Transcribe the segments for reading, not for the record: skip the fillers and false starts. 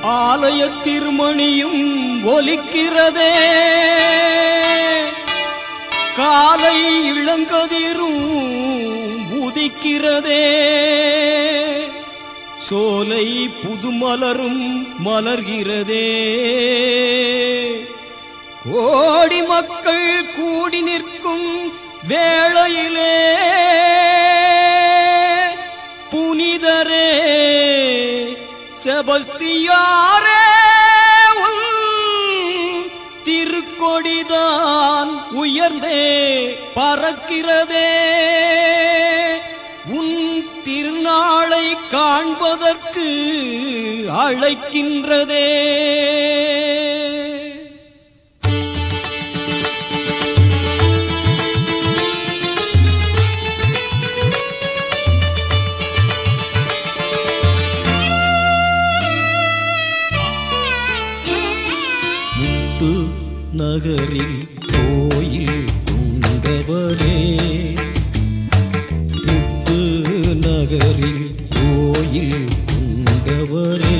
ஆலய திருமணியும் ஒலிக்கிறதே, காலை இளங்கதிரும் உதிக்கிறதே, சோலை புதுமலரும் மலர்கிறதே, கோடி மக்கள் கூடி நிற்கும் வேளையிலே புனிதரே செபஸ்தியாரே உன் திருக்கொடிதான் உயர்ந்தே பறக்கிறதே, உன் திருநாளை காண்பதற்கு அழைக்கின்றதே. நகரில் கோயில் கொண்டவரே, முத்து நகரில் கோயில் கொண்டவரே,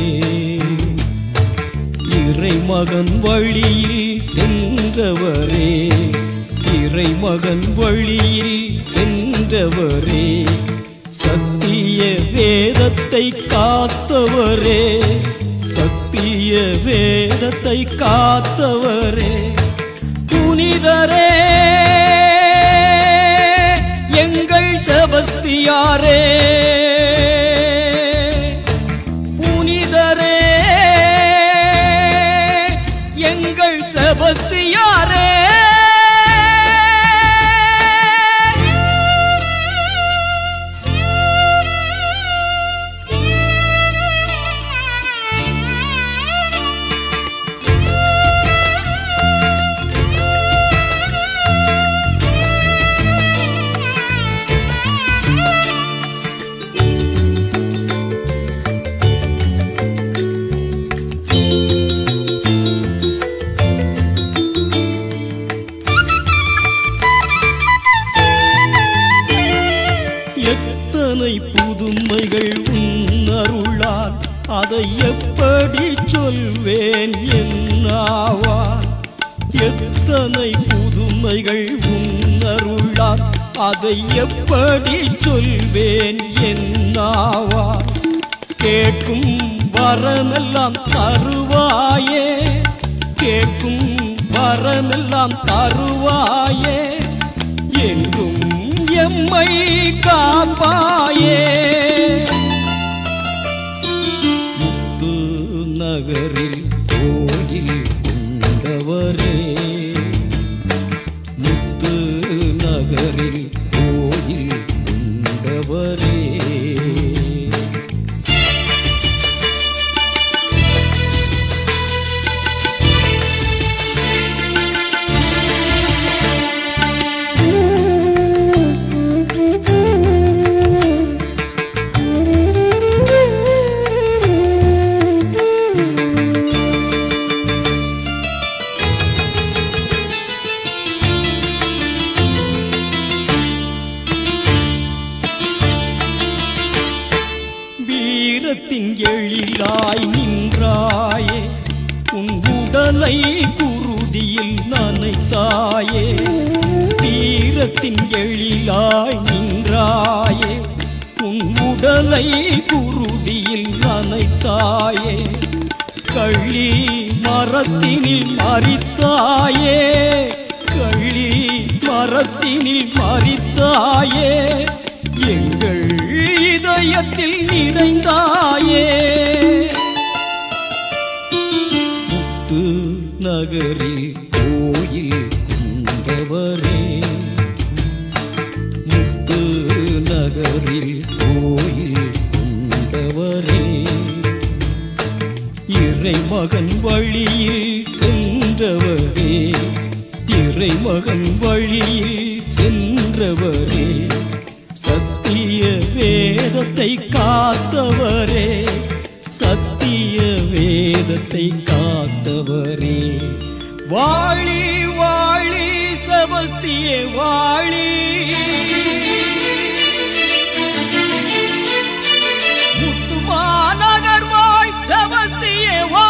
இறைமகன் வழியில் சென்றவரே, இறைமகன் வழியில் சென்றவரே, சத்திய வேதத்தை காத்தவரே, சத்திய வேதத்தை காத்தவரே, புனிதரே எங்கள் செபஸ்தியாரே, புனிதரே எங்கள் செபஸ்தியாரே. எத்தனை புதுமைகள் உன் அருளால், அதை எப்படி சொல்வேன் என்னாவா, எத்தனை புதுமைகள் உன் அருளால், அதை எப்படி சொல்வேன் என்னாவா, கேட்கும் வரமெல்லாம் தருவாயே, கேட்கும் வரமெல்லாம் தருவாயே, என்றும் எம்மை காப்பாயே. முத்து நகரில் கோயில் கொண்டவரே, முத்து நகரில் கோயில் கொண்டவரே, வீரத்தின் எழிலாய் நின்றாயே, உன் உடலை குருதியில் நனைத்தாயே, வீரத்தின் எழிலாய் நின்றாயே, உன் உடலை குருதியில் நனைத்தாயே, கள்ளி மரத்தினில் மரித்தாயே, கள்ளி மரத்தினில் மரித்தாயே, எங்கள் இதயத்தில் நிறைந்தாயே. முத்து நகரில் கோயில் கொண்டவரே, முத்து நகரில் கோயில் கொண்டவரே, இறைமகன் வழியில் சென்றவரே, இறைமகன் வழியில் சென்றவரே, சத்திய வேதத்தை காத்தவரே, சத்திய வேதத்தை காத்தவரே, வாழி வாழி செபஸ்தியே வாழி, முத்துமாநகர் வாழ் செபஸ்தியே வாழி.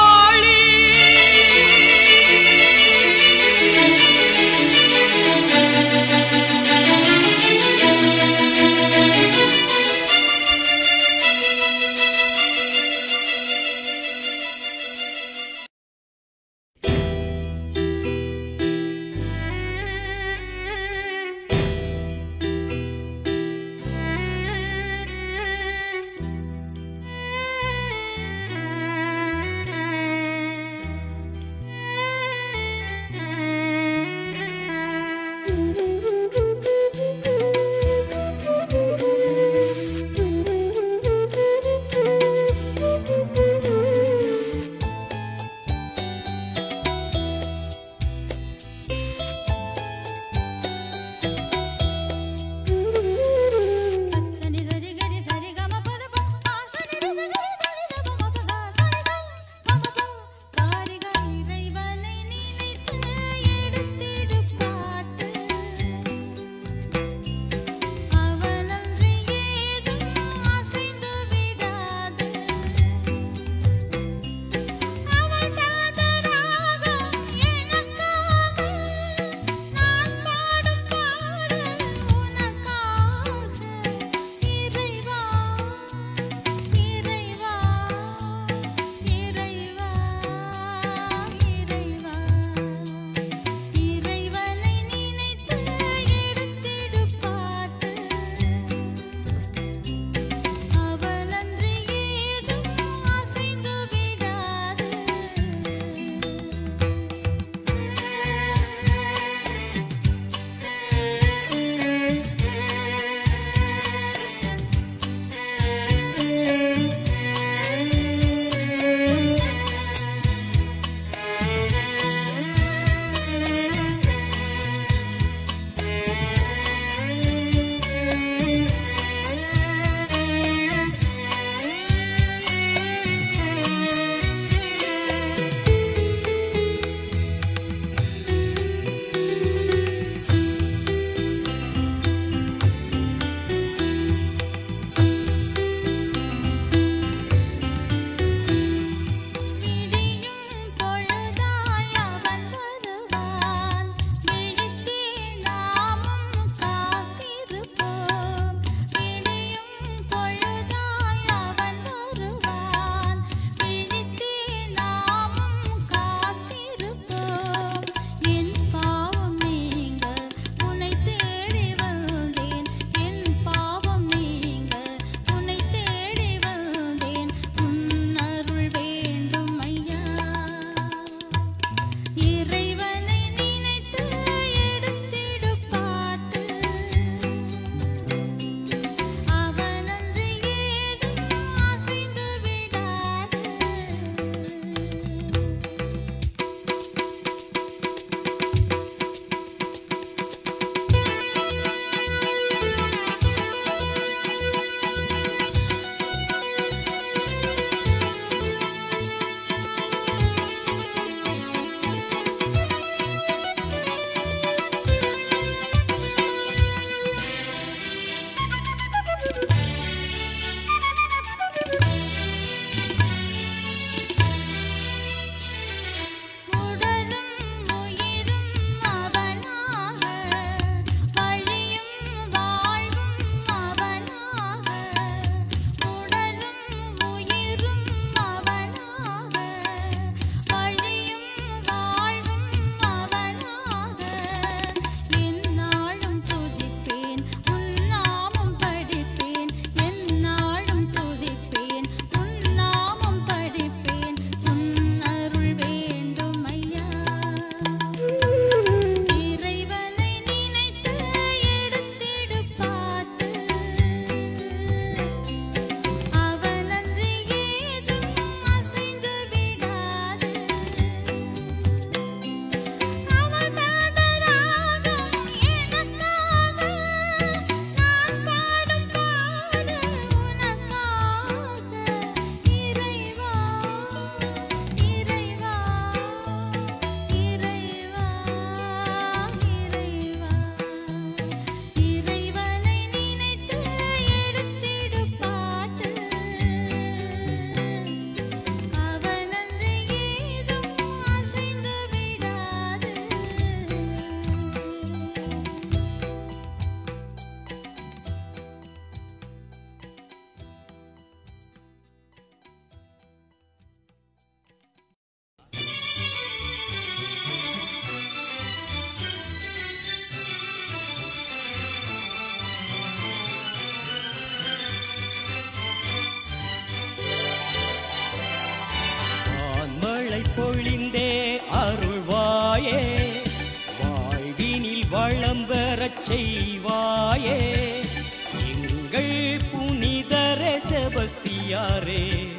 பெறச் செய்வாயே எங்கள் புனிதரே செபஸ்தியாரே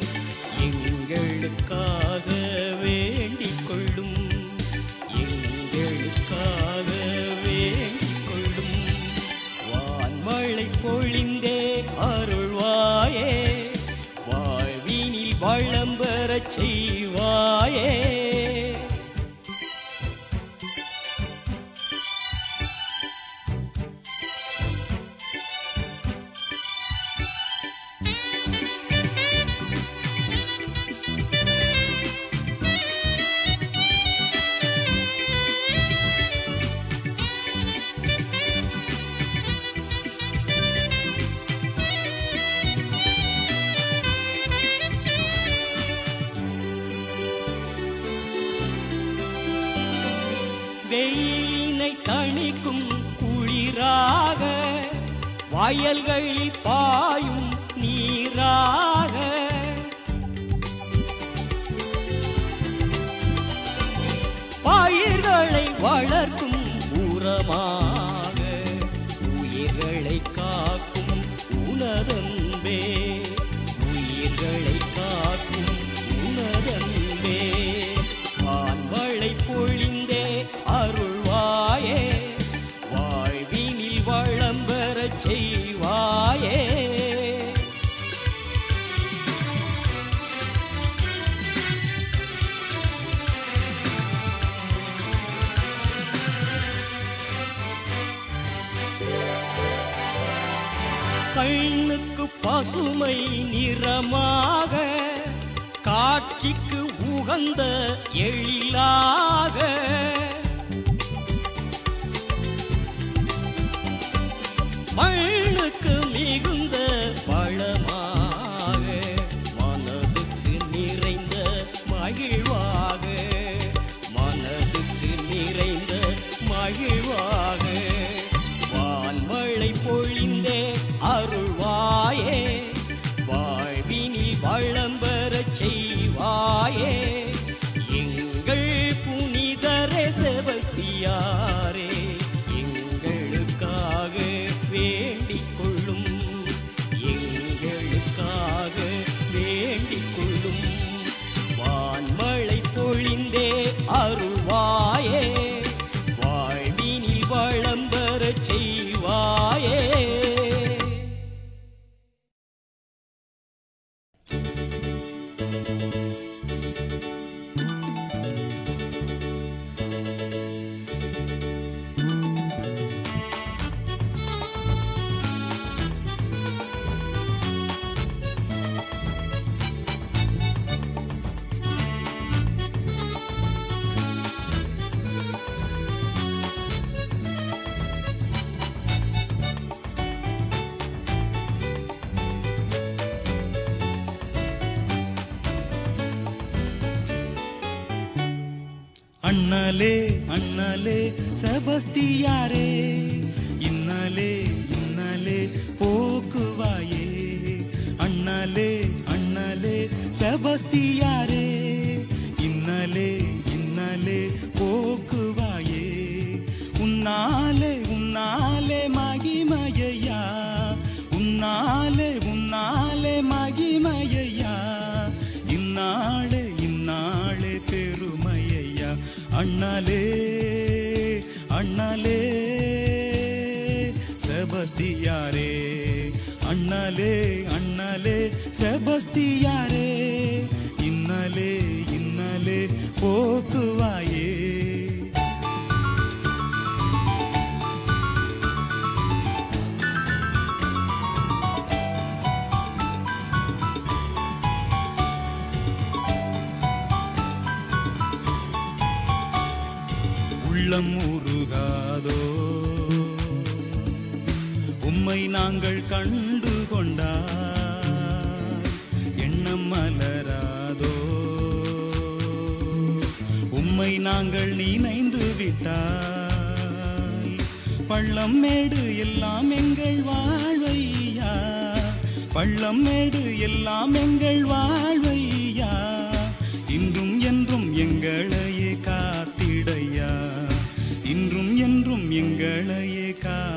எங்களுக்காக வேண்டிக் கொள்ளும் எங்களுக்காக வேண்டிக் கொள்ளும் வான்மழை பொழிந்தே அருள்வாயே வாழ்வினில் வளம் பெறச் செய்வாயே வெயிலினை தணிக்கும் குளிராக வயல்களில் பாயும் நீராக பயிர்களை வளர்க்கும் உரமாக உயிர்களை காக்கும் உனதன்பே உயிர்களை காக்கும் உனதன்பே வான்மழை பொழிந்தே அருள்வாயே வாழ்வினில் வளம் பெறச் செய்வாயே கண்ணுக்கு பசுமை நிறமாக காட்சிக்கு உகந்த எழிலாக மண்ணுக்கு மிகுந்த பழமாக மனதுக்கு நிறைந்த மகிழ்வாக மனதுக்கு நிறைந்த மகிழ்வாக வான்மழை பொழிந்தே அருள்வாயே வாழ்வினில் வளம் பெறச் செய்வாயே எங்கள் புனிதரே செபஸ்தியாரே எங்களுக்காக வேண்டிக் கொள்ளும் எங்களுக்காக வேண்டிக் கொள்ளும் வான்மழை பொழிந்தே அருள்வாயே வாழ்வினில் வளம் பெறச் செய்வாயே அண்ணலே அண்ணலே செபஸ்தியாரே இன்னலே இன்னலே போக்குவாயே அண்ணலே அண்ணலே செபஸ்தியாரே இன்னலே இன்னலே போக்குவாயே உன்னாலே உன்னாலே மகிமையா உன்னாலே உன்னாலே மகிமையா இந்நாளே இந்நாளே பெருமையா அண்ணலே அண்ணலே செபஸ்தியாரே அண்ணலே அண்ணலே செபஸ்தியாரே இன்னலே இன்னலே போக்குவாயே உள்ளம் உருகாதோ உம்மை நாங்கள் கண்டு கொண்டாய் எண்ணம் மலராதோ உம்மை நாங்கள் நினைந்து விட்டாய் பள்ளம் மேடு எல்லாம் எங்கள் வாழ்வையா பள்ளம் மேடு எல்லாம் எங்கள் வாழ்வையா இன்றும் என்றும் எங்களையே காத்திடையா இன்றும் என்றும் எங்களையே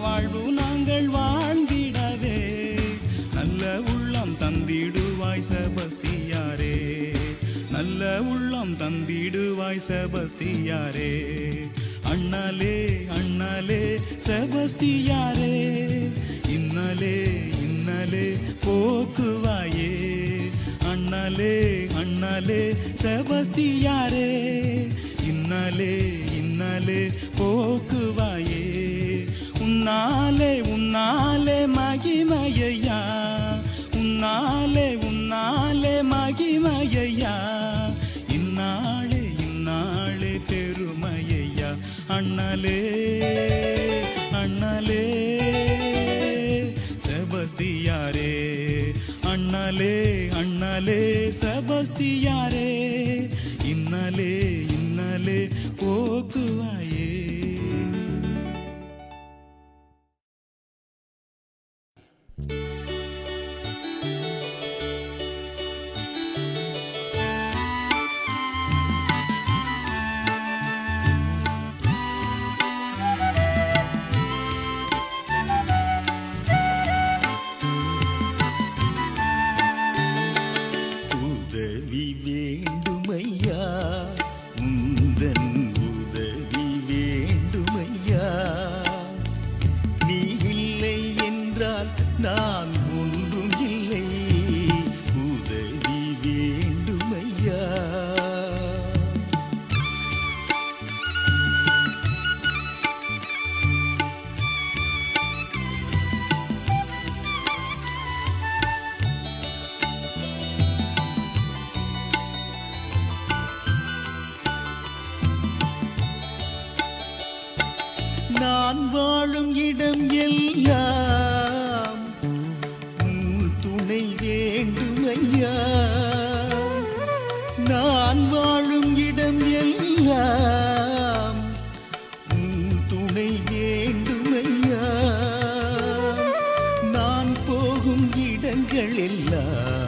வாழ்வு நாங்கள் வாழ்ந்திடவே நல்ல உள்ளம் தந்திடுவாய் செபஸ்தியாரே, நல்ல உள்ளம் தந்திடுவாய் செபஸ்தியாரே. அண்ணலே அண்ணலே செபஸ்தியாரே, இன்னலே இன்னலே போக்குவாயே. அண்ணலே அண்ணலே செபஸ்தியாரே, இன்னலே இன்னலே போக்குவாயே. உன்னாலே உன்னாலே மகிமையா, உன்னாலே உன்னாலே மகிமையா. இந்நாளே இந்நாளே பெருமையா. அண்ணலே அண்ணலே செபஸ்தியாரே, அண்ணலே அண்ணலே செபஸ்தியாரே, இன்னலே இன்னலே போக்குவாயே. உதவி வேண்டுமையா, உந்தன் உதவி வேண்டுமையா. நீ இல்லை என்றால் நான் ஒன்றும் இல்லை. உதவி வேண்டுமையா. நான் வாழும் இடம் எல்லாம் உன் துணை வேண்டுமையா. நான் வாழும் இடம் எல்லாம் உன் துணை வேண்டுமையா. நான் போகும் இடங்கள் எல்லாம்